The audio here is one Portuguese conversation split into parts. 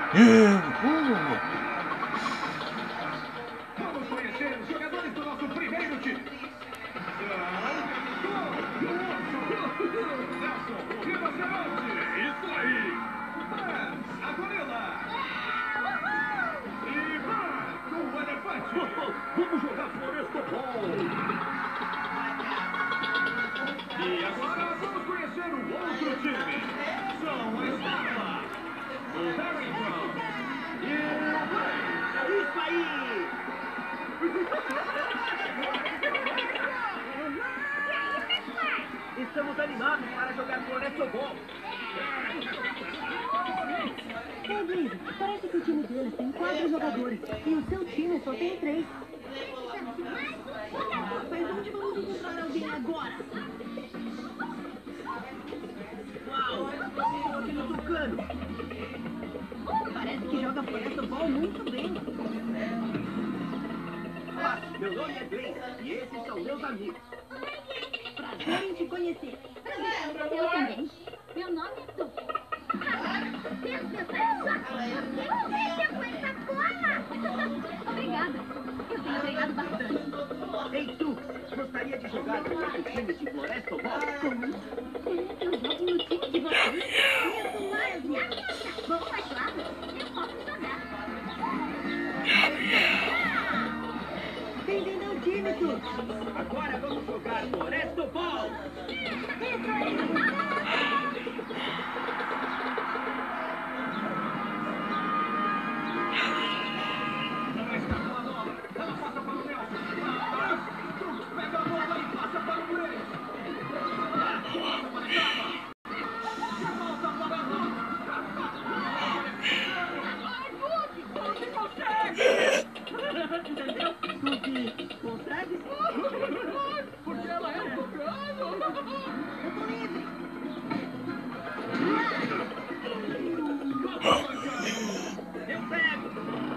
Vamos conhecer os jogadores do nosso primeiro time. Nelson, o rinoceronte. Isso aí. A gorila. E o elefante. Vamos jogar florestobol. E agora vamos conhecer o outro time. São a Estátua, o Harrington e o Baixe. Isso aí! Estamos animados para jogar florestobol. Rodrigo, parece que o time deles tem 4 jogadores e o seu time só tem 3. Mas onde vamos encontrar alguém agora? Uau! Estou aqui no Tucano. Parece que joga florestobol muito bem. Olá, meu nome é Grace e esses são meus amigos. Prazer em te conhecer. Eu também. Meu nome é Tucano. Obrigada. Eu tenho treinado bastante. Ei, tu, gostaria de jogar no nosso time de florestobol? Como? Eu jogo no time de vocês? Isso mesmo. Vamos mais claro. Eu posso jogar. Bem-vindo ao time, Tu. Agora vamos jogar florestobol. Isso aí. Ela escapou a bola. Ela passa para o Nelson. Pega a bola e passa para o Baixe. Passa para a etapa. E volta para a bola. Você consegue! Entendeu? Tuque, consegue? Porque ela é Tucano. Eu tô livre. Eu pego!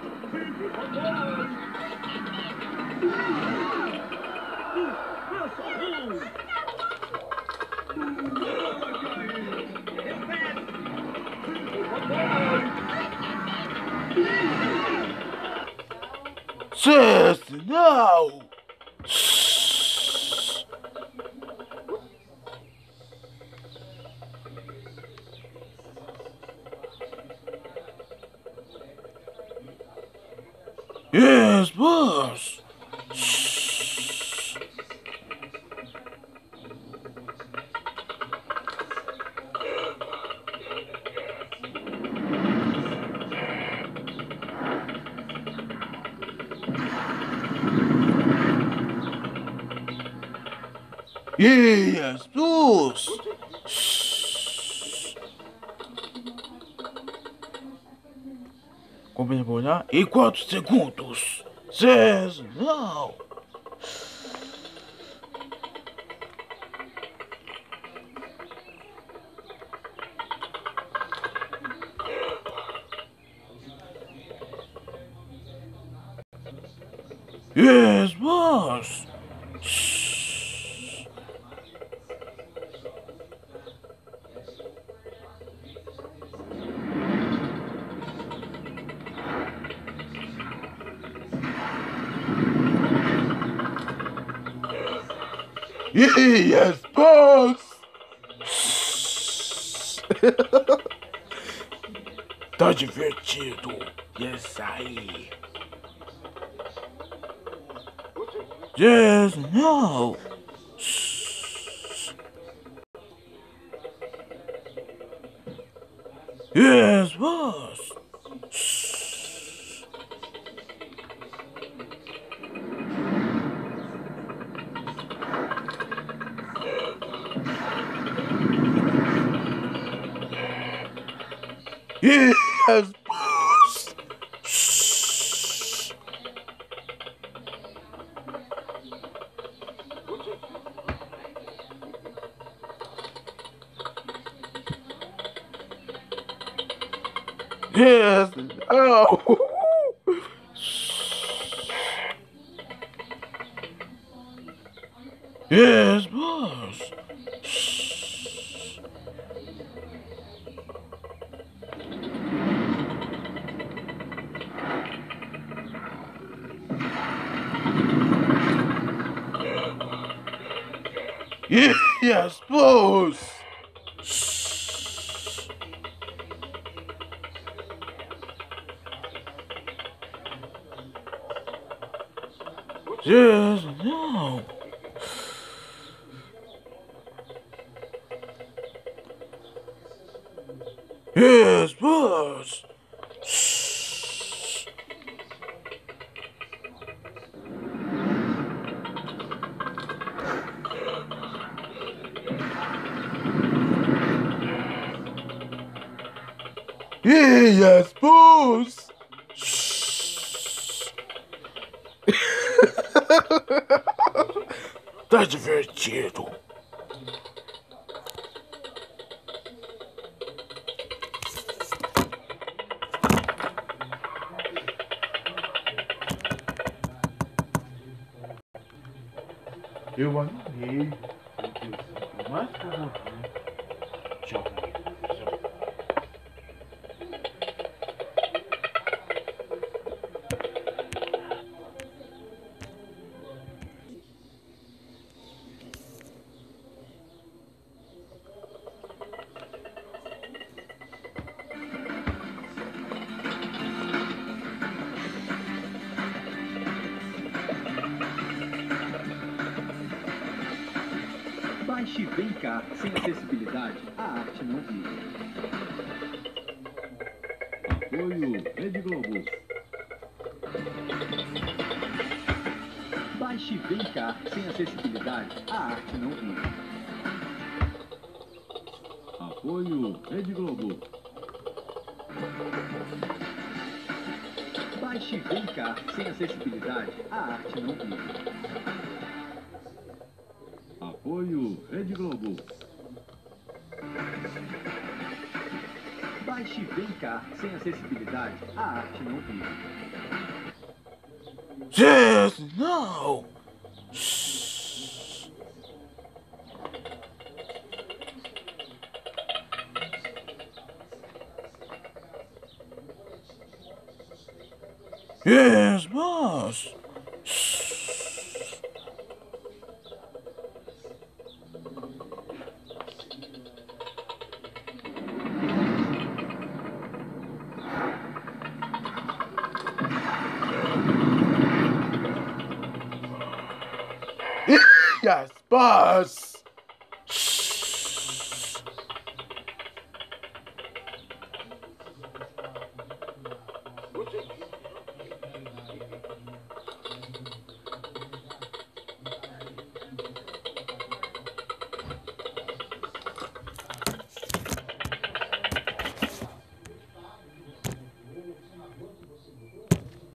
Eu sou bom! Eu pego! Não! Yes, boss. Yes, boss. Começa a olhar e 4 segundos. 6, não. Yes, boss. Yes, boss. Tá divertido. Yes, aí. Yes, no. Yes, boss. Yes, boss. Yes, oh. Yes, boss. Yes, boss. Yes, no. Yes, boss. Yes, boss. Tá divertido. Eu animei. Mais por tchau. Baixe Vem Cá, sem acessibilidade, a arte não vive. Apoio Rede Globo. Baixe Vem Cá, sem acessibilidade, a arte não vive. Apoio Rede Globo. Baixe Vem Cá, sem acessibilidade, a arte não vive. Apoio Rede Globo. Baixe Vem Cá, sem acessibilidade, a arte não vive. Yes, no. Yes, boss. Yes, boss.